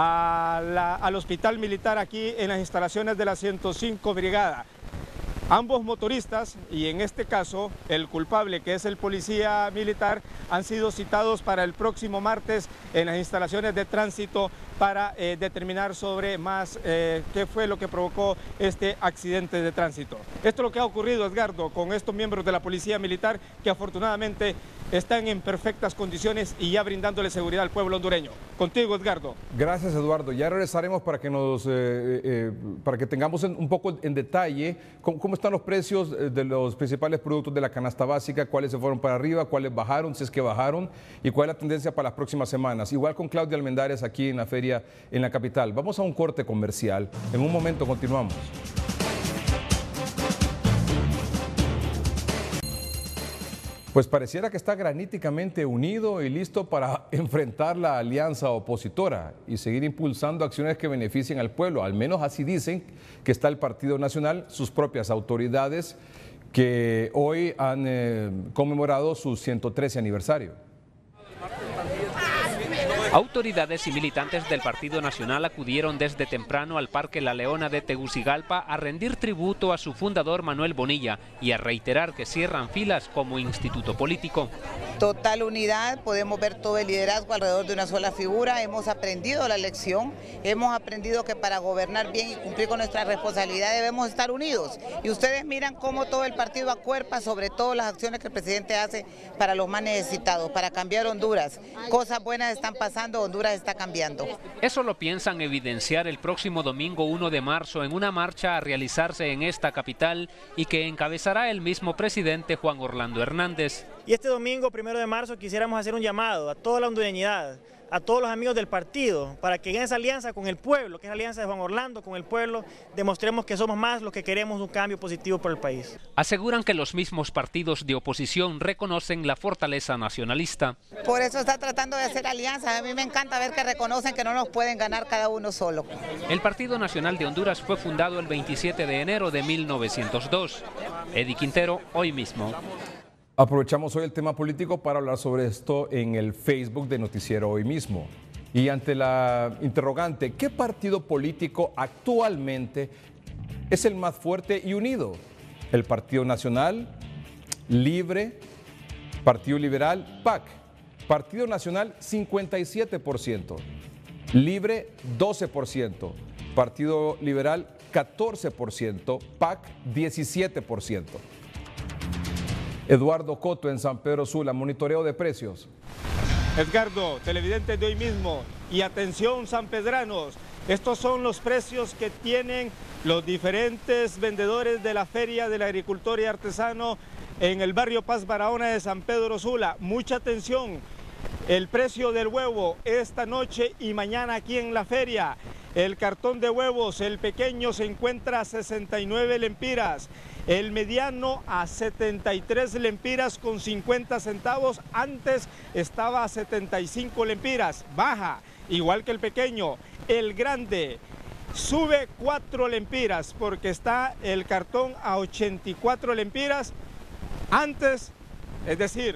a la, al hospital militar aquí en las instalaciones de la ciento cinco Brigada. Ambos motoristas, y en este caso el culpable, que es el policía militar, han sido citados para el próximo martes en las instalaciones de tránsito para eh, determinar sobre más eh, qué fue lo que provocó este accidente de tránsito. Esto es lo que ha ocurrido, Edgardo, con estos miembros de la Policía Militar, que afortunadamente están en perfectas condiciones y ya brindándole seguridad al pueblo hondureño. Contigo, Edgardo. Gracias, Eduardo. Ya regresaremos para que nos, eh, eh, para que tengamos en, un poco en detalle cómo, cómo están los precios de los principales productos de la canasta básica, cuáles se fueron para arriba, cuáles bajaron, si es que bajaron, y cuál es la tendencia para las próximas semanas. Igual con Claudia Almendares aquí en la feria en la capital. Vamos a un corte comercial. En un momento continuamos. Pues pareciera que está graníticamente unido y listo para enfrentar la alianza opositora y seguir impulsando acciones que beneficien al pueblo. Al menos así dicen que está el Partido Nacional, sus propias autoridades, que hoy han eh, conmemorado su ciento trece aniversario. Autoridades y militantes del Partido Nacional acudieron desde temprano al Parque La Leona de Tegucigalpa a rendir tributo a su fundador Manuel Bonilla y a reiterar que cierran filas como instituto político. Total unidad, podemos ver todo el liderazgo alrededor de una sola figura. Hemos aprendido la lección, hemos aprendido que para gobernar bien y cumplir con nuestra responsabilidad debemos estar unidos. Y ustedes miran cómo todo el partido acuerpa sobre todo las acciones que el presidente hace para los más necesitados, para cambiar Honduras. Cosas buenas están pasando. Honduras está cambiando. Eso lo piensan evidenciar el próximo domingo uno de marzo en una marcha a realizarse en esta capital y que encabezará el mismo presidente Juan Orlando Hernández. Y este domingo, primero de marzo, quisiéramos hacer un llamado a toda la hondureñidad, a todos los amigos del partido, para que en esa alianza con el pueblo, que es la alianza de Juan Orlando con el pueblo, demostremos que somos más los que queremos un cambio positivo por el país. Aseguran que los mismos partidos de oposición reconocen la fortaleza nacionalista. Por eso está tratando de hacer alianzas. A mí me encanta ver que reconocen que no nos pueden ganar cada uno solo. El Partido Nacional de Honduras fue fundado el veintisiete de enero de mil novecientos dos. Eddie Quintero, hoy mismo. Aprovechamos hoy el tema político para hablar sobre esto en el Facebook de Noticiero Hoy Mismo. Y ante la interrogante, ¿qué partido político actualmente es el más fuerte y unido? ¿El Partido Nacional, Libre, Partido Liberal, P A C? Partido Nacional, cincuenta y siete por ciento. Libre, doce por ciento. Partido Liberal, catorce por ciento. P A C, diecisiete por ciento. Eduardo Coto en San Pedro Sula, monitoreo de precios. Edgardo, televidentes de hoy mismo, y atención sanpedranos, estos son los precios que tienen los diferentes vendedores de la Feria del Agricultor y Artesano en el barrio Paz Barahona de San Pedro Sula. Mucha atención, el precio del huevo esta noche y mañana aquí en la feria. El cartón de huevos, el pequeño se encuentra a sesenta y nueve lempiras, el mediano a setenta y tres lempiras con cincuenta centavos, antes estaba a setenta y cinco lempiras, baja, igual que el pequeño. El grande sube cuatro lempiras porque está el cartón a ochenta y cuatro lempiras, antes, es decir,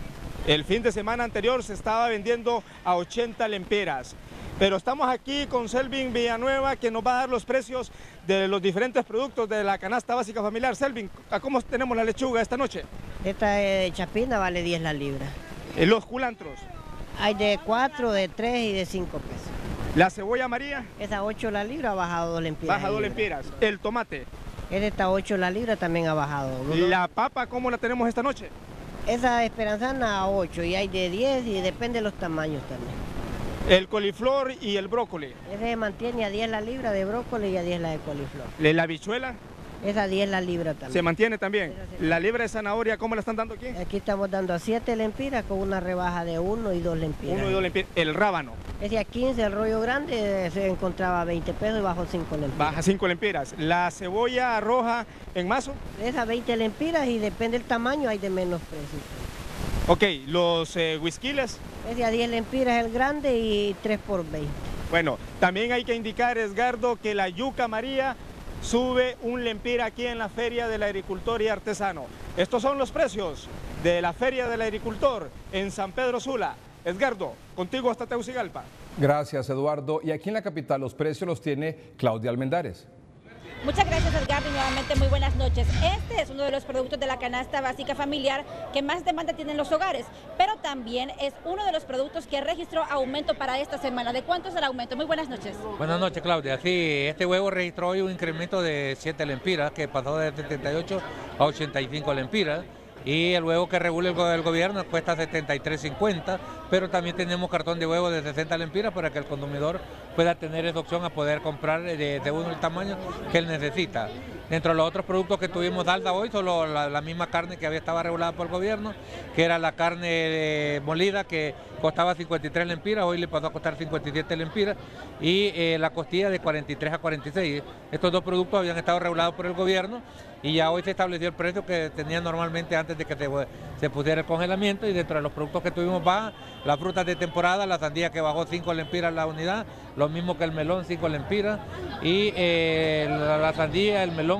el fin de semana anterior se estaba vendiendo a ochenta lempiras. Pero estamos aquí con Selvin Villanueva, que nos va a dar los precios de los diferentes productos de la canasta básica familiar. Selvin, ¿a cómo tenemos la lechuga esta noche? Esta de chapina vale diez la libra. ¿Y los culantros? Hay de cuatro, de tres y de cinco pesos. ¿La cebolla amarilla? Esa ocho la libra, ha bajado dos lempiras. Baja dos lempiras. ¿El tomate? Esta está ocho la libra, también ha bajado. ¿La papa cómo la tenemos esta noche? Esa esperanzana a ocho y hay de diez y depende de los tamaños también. El coliflor y el brócoli. Ese se mantiene a diez la libra de brócoli y a diez la de coliflor. ¿La habichuela? Esa a diez la libra también. ¿Se mantiene también? ¿La libra de zanahoria cómo la están dando aquí? Aquí estamos dando a siete lempiras con una rebaja de uno y dos lempiras. uno y dos lempiras. ¿El rábano? Ese a quince, el rollo grande se encontraba a veinte pesos y bajó cinco lempiras. Baja cinco lempiras. ¿La cebolla roja en mazo? Esa veinte lempiras y depende del tamaño hay de menos precio. Ok, los eh, whiskiles. Ese a diez lempiras el grande y tres por veinte. Bueno, también hay que indicar, Edgardo, que la yuca María sube un lempira aquí en la Feria del Agricultor y Artesano. Estos son los precios de la Feria del Agricultor en San Pedro Sula. Edgardo, contigo hasta Tegucigalpa. Gracias, Eduardo. Y aquí en la capital los precios los tiene Claudia Almendares. Muchas gracias, Edgardo, y nuevamente muy buenas noches. Este es uno de los productos de la canasta básica familiar que más demanda tienen los hogares, pero también es uno de los productos que registró aumento para esta semana. ¿De cuánto es el aumento? Muy buenas noches. Buenas noches, Claudia. Sí, este huevo registró hoy un incremento de siete lempiras, que pasó de setenta y ocho a ochenta y cinco lempiras. Y el huevo que regula el, el gobierno cuesta setenta y tres cincuenta, pero también tenemos cartón de huevo de sesenta lempiras para que el consumidor pueda tener esa opción a poder comprar de, según el tamaño que él necesita. Dentro de los otros productos que tuvimos de alza hoy, solo la, la misma carne que había estaba regulada por el gobierno, que era la carne de molida, que costaba cincuenta y tres lempiras, hoy le pasó a costar cincuenta y siete lempiras, y eh, la costilla de cuarenta y tres a cuarenta y seis. Estos dos productos habían estado regulados por el gobierno y ya hoy se estableció el precio que tenía normalmente antes de que se, se pusiera el congelamiento, y dentro de los productos que tuvimos baja, las frutas de temporada, la sandía que bajó cinco lempiras la unidad, lo mismo que el melón, cinco lempiras, y eh, la, la sandía, el melón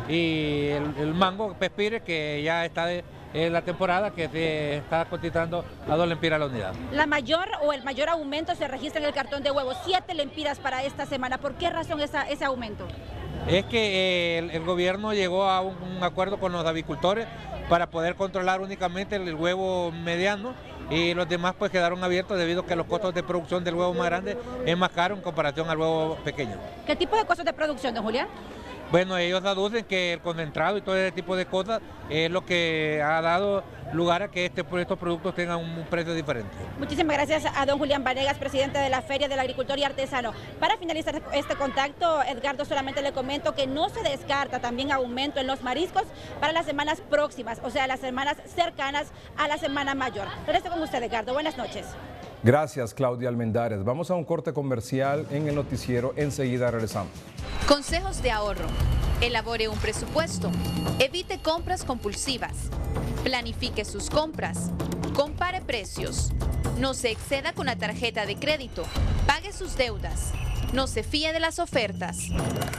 y el, el mango, pespire, que ya está de, en la temporada, que se está cotizando a dos lempiras la unidad. La mayor o el mayor aumento se registra en el cartón de huevos, siete lempiras para esta semana. ¿Por qué razón esa, ese aumento? Es que eh, el, el gobierno llegó a un, un acuerdo con los avicultores para poder controlar únicamente el, el huevo mediano, y los demás pues quedaron abiertos debido a que los costos de producción del huevo más grande es más caro en comparación al huevo pequeño. ¿Qué tipo de costos de producción, don Julián? Bueno, ellos aducen que el concentrado y todo ese tipo de cosas es lo que ha dado lugar a que este, estos productos tengan un precio diferente. Muchísimas gracias a don Julián Vanegas, presidente de la Feria del Agricultor y Artesano. Para finalizar este contacto, Edgardo, solamente le comento que no se descarta también aumento en los mariscos para las semanas próximas, o sea, las semanas cercanas a la Semana Mayor. Regreso con usted, Edgardo. Buenas noches. Gracias, Claudia Almendares. Vamos a un corte comercial en el noticiero. Enseguida regresamos. Consejos de ahorro. Elabore un presupuesto. Evite compras compulsivas. Planifique sus compras. Compare precios. No se exceda con la tarjeta de crédito. Pague sus deudas. No se fíe de las ofertas.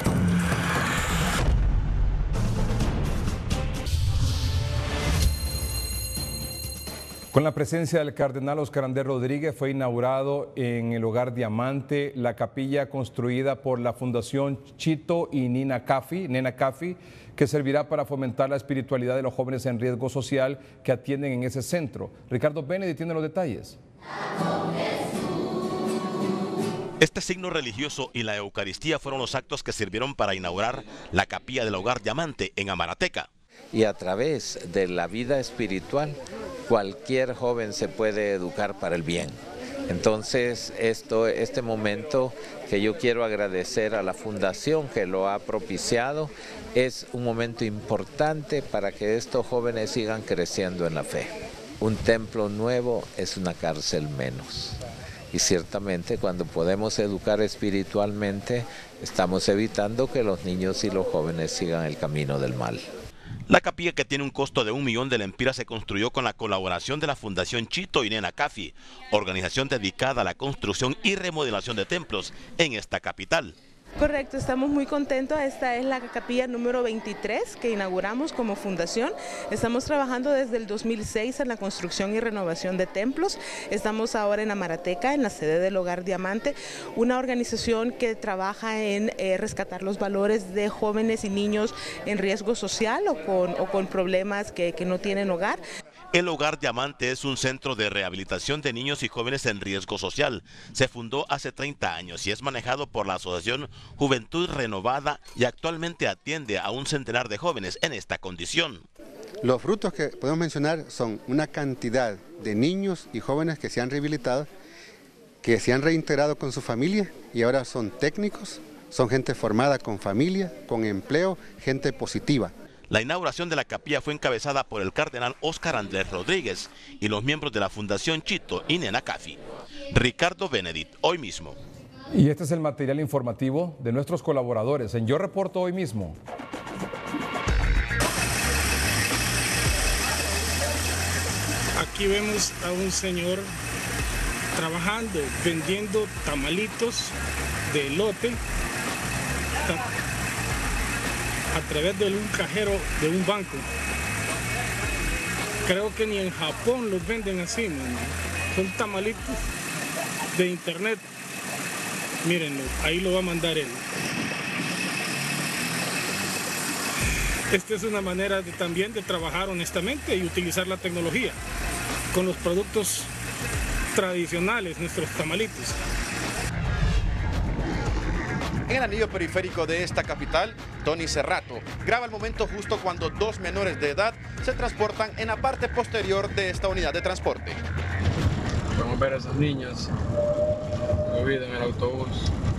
Con la presencia del cardenal Oscar Andrés Rodríguez fue inaugurado en el Hogar Diamante la capilla construida por la Fundación Chito y Nina Caffi, Nena Caffi, que servirá para fomentar la espiritualidad de los jóvenes en riesgo social que atienden en ese centro. Ricardo Benedict tiene los detalles. Este signo religioso y la Eucaristía fueron los actos que sirvieron para inaugurar la capilla del Hogar Diamante en Amarateca. Y a través de la vida espiritual cualquier joven se puede educar para el bien. Entonces, esto, este momento que yo quiero agradecer a la Fundación que lo ha propiciado, es un momento importante para que estos jóvenes sigan creciendo en la fe. Un templo nuevo es una cárcel menos. Y ciertamente cuando podemos educar espiritualmente, estamos evitando que los niños y los jóvenes sigan el camino del mal. La capilla, que tiene un costo de un millón de lempiras, se construyó con la colaboración de la Fundación Chito y Nena Cafi, organización dedicada a la construcción y remodelación de templos en esta capital. Correcto, estamos muy contentos. Esta es la capilla número veintitrés que inauguramos como fundación. Estamos trabajando desde el dos mil seis en la construcción y renovación de templos. Estamos ahora en Amarateca, en la sede del Hogar Diamante, una organización que trabaja en eh, rescatar los valores de jóvenes y niños en riesgo social o con, o con problemas que, que no tienen hogar. El Hogar Diamante es un centro de rehabilitación de niños y jóvenes en riesgo social. Se fundó hace treinta años y es manejado por la Asociación Juventud Renovada y actualmente atiende a un centenar de jóvenes en esta condición. Los frutos que podemos mencionar son una cantidad de niños y jóvenes que se han rehabilitado, que se han reintegrado con su familia y ahora son técnicos, son gente formada con familia, con empleo, gente positiva. La inauguración de la capilla fue encabezada por el cardenal Óscar Andrés Rodríguez y los miembros de la Fundación Chito y Nena Cafi. Ricardo Benedict, Hoy Mismo. Y este es el material informativo de nuestros colaboradores en Yo Reporto Hoy Mismo. Aquí vemos a un señor trabajando, vendiendo tamalitos de elote a través de un cajero de un banco. Creo que ni en Japón los venden así, man. Son tamalitos de internet. Mírenlo, ahí lo va a mandar él. Esta es una manera de, también de trabajar honestamente y utilizar la tecnología con los productos tradicionales, nuestros tamalitos. En el anillo periférico de esta capital, Tony Cerrato graba el momento justo cuando dos menores de edad se transportan en la parte posterior de esta unidad de transporte. Podemos ver a esos niños movidos en el autobús.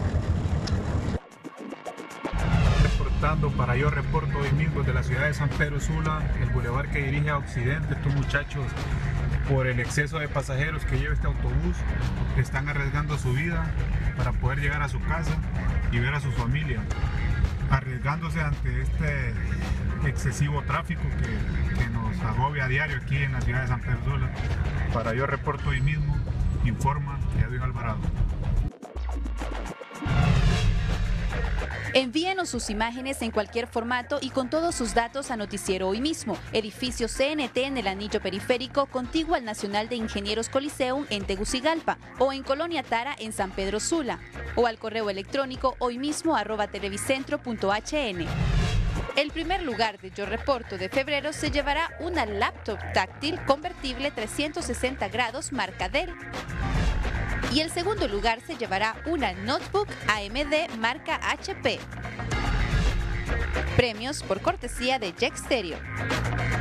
Reportando para Yo Reporto Hoy Mismo de la ciudad de San Pedro Sula, el bulevar que dirige a Occidente. Estos muchachos, por el exceso de pasajeros que lleva este autobús, están arriesgando su vida para poder llegar a su casa y ver a su familia, arriesgándose ante este excesivo tráfico que, que nos agobia a diario aquí en la ciudad de San Pedro Sula. Para Yo Reporto Hoy Mismo, informa Edwin Alvarado. Envíenos sus imágenes en cualquier formato y con todos sus datos a Noticiero Hoy Mismo, edificio C N T en el anillo periférico contiguo al Nacional de Ingenieros Coliseum en Tegucigalpa o en Colonia Tara en San Pedro Sula o al correo electrónico hoymismo arroba televicentro punto h n. El primer lugar de Yo Reporto de febrero se llevará una laptop táctil convertible trescientos sesenta grados marca Dell. Y el segundo lugar se llevará una notebook A M D marca H P. Premios por cortesía de Jack Stereo.